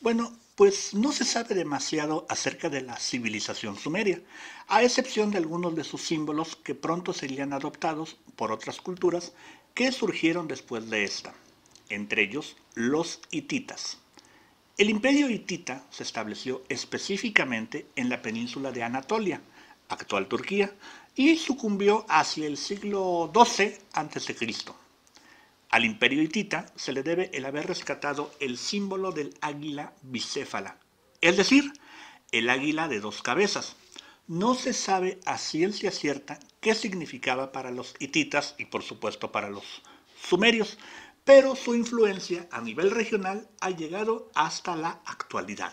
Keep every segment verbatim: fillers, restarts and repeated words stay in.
Bueno, pues no se sabe demasiado acerca de la civilización sumeria, a excepción de algunos de sus símbolos que pronto serían adoptados por otras culturas que surgieron después de esta, entre ellos los hititas. El imperio hitita se estableció específicamente en la península de Anatolia, actual Turquía, y sucumbió hacia el siglo doce antes de Cristo. Al imperio hitita se le debe el haber rescatado el símbolo del águila bicéfala, es decir, el águila de dos cabezas. No se sabe a ciencia cierta qué significaba para los hititas y por supuesto para los sumerios, pero su influencia a nivel regional ha llegado hasta la actualidad.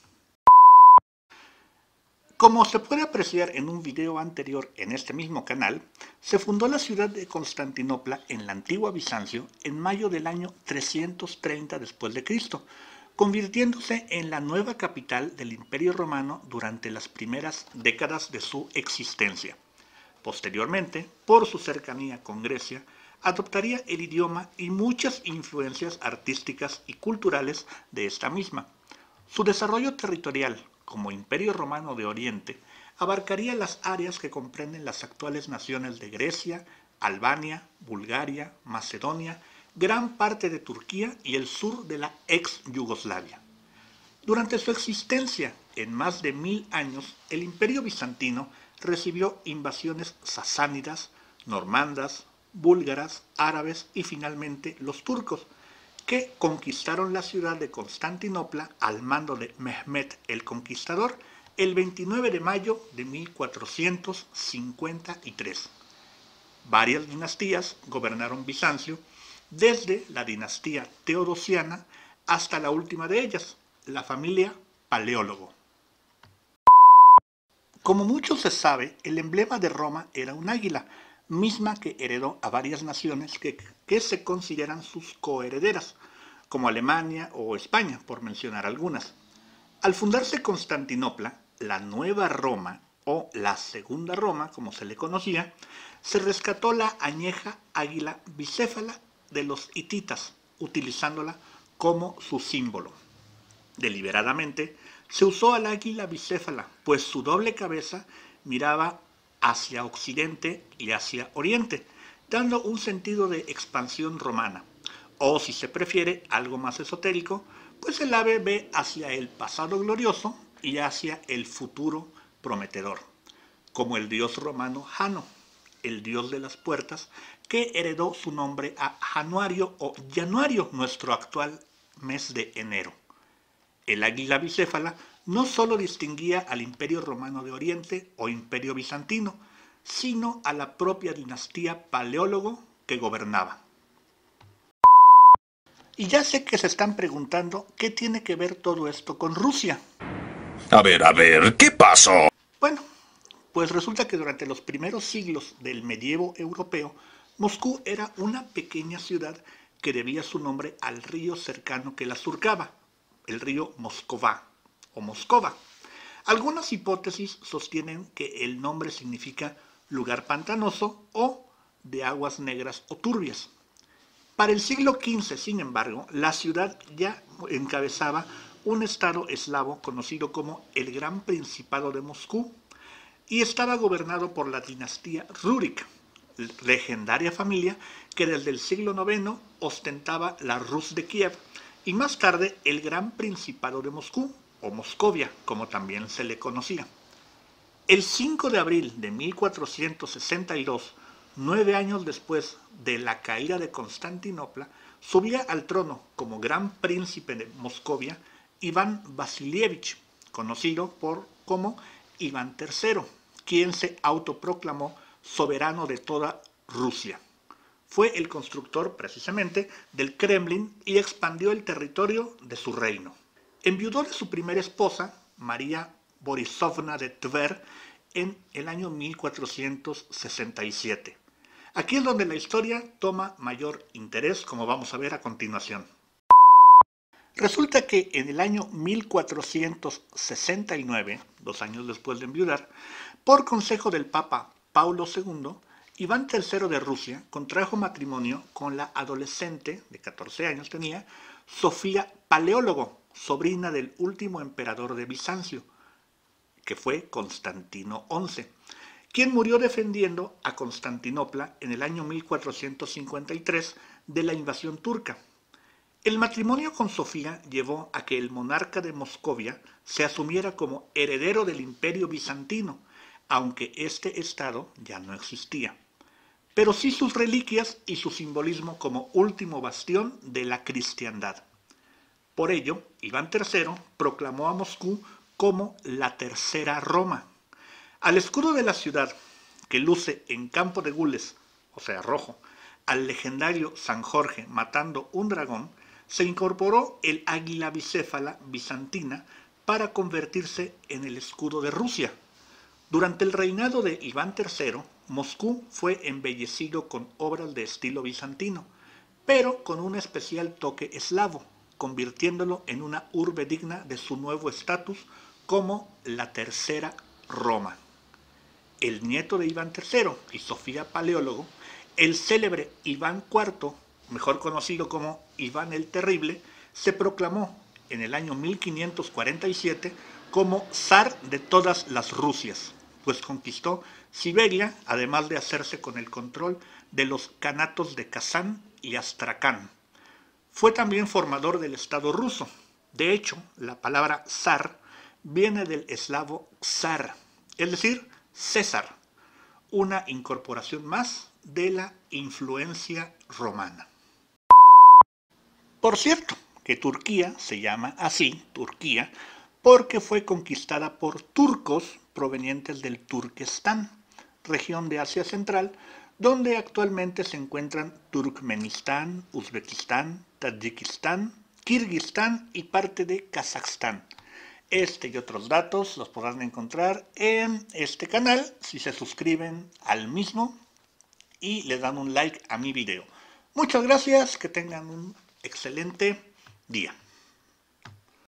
Como se puede apreciar en un video anterior en este mismo canal, se fundó la ciudad de Constantinopla en la antigua Bizancio en mayo del año trescientos treinta después de Cristo, convirtiéndose en la nueva capital del Imperio Romano durante las primeras décadas de su existencia. Posteriormente, por su cercanía con Grecia, adoptaría el idioma y muchas influencias artísticas y culturales de esta misma. Su desarrollo territorial como Imperio Romano de Oriente abarcaría las áreas que comprenden las actuales naciones de Grecia, Albania, Bulgaria, Macedonia, gran parte de Turquía y el sur de la ex Yugoslavia. Durante su existencia, en más de mil años, el Imperio Bizantino recibió invasiones sasánidas, normandas, búlgaras, árabes y finalmente los turcos, que conquistaron la ciudad de Constantinopla al mando de Mehmed el Conquistador el veintinueve de mayo de mil cuatrocientos cincuenta y tres. Varias dinastías gobernaron Bizancio, desde la dinastía teodosiana hasta la última de ellas, la familia Paleólogo. Como mucho se sabe, el emblema de Roma era un águila, misma que heredó a varias naciones que, que se consideran sus coherederas, como Alemania o España, por mencionar algunas. Al fundarse Constantinopla, la Nueva Roma, o la Segunda Roma, como se le conocía, se rescató la añeja águila bicéfala de los hititas, utilizándola como su símbolo. Deliberadamente, se usó al águila bicéfala, pues su doble cabeza miraba hacia occidente y hacia oriente, dando un sentido de expansión romana. O si se prefiere algo más esotérico, pues el ave ve hacia el pasado glorioso y hacia el futuro prometedor, como el dios romano Jano, el dios de las puertas, que heredó su nombre a Januario o Januario, nuestro actual mes de enero. El águila bicéfala no solo distinguía al Imperio Romano de Oriente o Imperio Bizantino, sino a la propia dinastía Paleólogo que gobernaba. Y ya sé que se están preguntando qué tiene que ver todo esto con Rusia. A ver, a ver, ¿qué pasó? Bueno, pues resulta que durante los primeros siglos del medievo europeo, Moscú era una pequeña ciudad que debía su nombre al río cercano que la surcaba, el río Moscova o Moscova. Algunas hipótesis sostienen que el nombre significa lugar pantanoso o de aguas negras o turbias. Para el siglo quince, sin embargo, la ciudad ya encabezaba un estado eslavo conocido como el Gran Principado de Moscú y estaba gobernado por la dinastía Rurik, legendaria familia que desde el siglo noveno ostentaba la Rus de Kiev y más tarde el Gran Principado de Moscú, o Moscovia, como también se le conocía. El cinco de abril de mil cuatrocientos sesenta y dos, nueve años después de la caída de Constantinopla, subía al trono como Gran Príncipe de Moscovia Iván Vasilievich, conocido por como Iván tercero, quien se autoproclamó soberano de toda Rusia. Fue el constructor, precisamente, del Kremlin y expandió el territorio de su reino. Enviudó de su primera esposa, María Borisovna de Tver, en el año mil cuatrocientos sesenta y siete. Aquí es donde la historia toma mayor interés, como vamos a ver a continuación. Resulta que en el año mil cuatrocientos sesenta y nueve, dos años después de enviudar, por consejo del Papa Paulo segundo, Iván tercero de Rusia contrajo matrimonio con la adolescente, de catorce años tenía, Sofía Paleólogo, sobrina del último emperador de Bizancio, que fue Constantino once, quien murió defendiendo a Constantinopla en el año mil cuatrocientos cincuenta y tres de la invasión turca. El matrimonio con Sofía llevó a que el monarca de Moscovia se asumiera como heredero del imperio bizantino, aunque este estado ya no existía, pero sí sus reliquias y su simbolismo como último bastión de la cristiandad. Por ello, Iván tercero proclamó a Moscú como la Tercera Roma. Al escudo de la ciudad, que luce en campo de gules, o sea rojo, al legendario San Jorge matando un dragón, se incorporó el águila bicéfala bizantina para convertirse en el escudo de Rusia. Durante el reinado de Iván tercero, Moscú fue embellecido con obras de estilo bizantino, pero con un especial toque eslavo, convirtiéndolo en una urbe digna de su nuevo estatus como la Tercera Roma. El nieto de Iván tercero y Sofía Paleólogo, el célebre Iván cuarto, mejor conocido como Iván el Terrible, se proclamó en el año mil quinientos cuarenta y siete como zar de todas las Rusias, pues conquistó Siberia, además de hacerse con el control de los kanatos de Kazán y Astracán. Fue también formador del Estado ruso. De hecho, la palabra zar viene del eslavo czar, es decir, César, una incorporación más de la influencia romana. Por cierto, que Turquía se llama así, Turquía, porque fue conquistada por turcos provenientes del Turquestán, región de Asia Central, donde actualmente se encuentran Turkmenistán, Uzbekistán, Tayikistán, Kirguistán y parte de Kazajstán. Este y otros datos los podrán encontrar en este canal si se suscriben al mismo y le dan un like a mi video. Muchas gracias, que tengan un excelente día.